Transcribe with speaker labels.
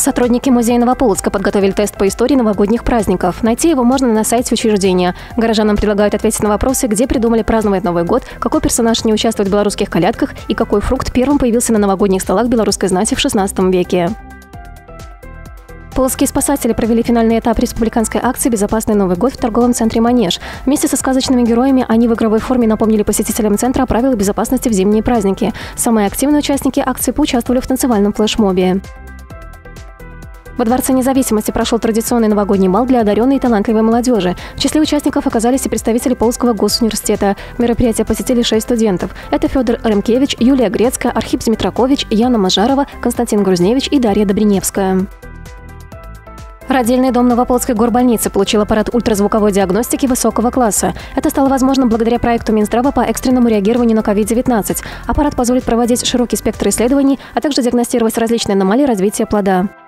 Speaker 1: Сотрудники музея Новополоцка подготовили тест по истории новогодних праздников. Найти его можно на сайте учреждения. Горожанам предлагают ответить на вопросы, где придумали праздновать Новый год, какой персонаж не участвует в белорусских колядках и какой фрукт первым появился на новогодних столах белорусской знати в XVI веке. Полоцкие спасатели провели финальный этап республиканской акции «Безопасный Новый год» в торговом центре «Манеж». Вместе со сказочными героями они в игровой форме напомнили посетителям центра о правилах безопасности в зимние праздники. Самые активные участники акции поучаствовали в танцевальном флешмобе. Во Дворце независимости прошел традиционный новогодний бал для одаренной и талантливой молодежи. В числе участников оказались и представители Полоцкого госуниверситета. Мероприятие посетили 6 студентов. Это Федор Ремкевич, Юлия Грецкая, Архип Дмитракович, Яна Мажарова, Константин Грузневич и Дарья Добриневская. Родильный дом Новополоцкой горбольницы получил аппарат ультразвуковой диагностики высокого класса. Это стало возможным благодаря проекту Минздрава по экстренному реагированию на COVID-19. Аппарат позволит проводить широкий спектр исследований, а также диагностировать различные аномалии развития плода.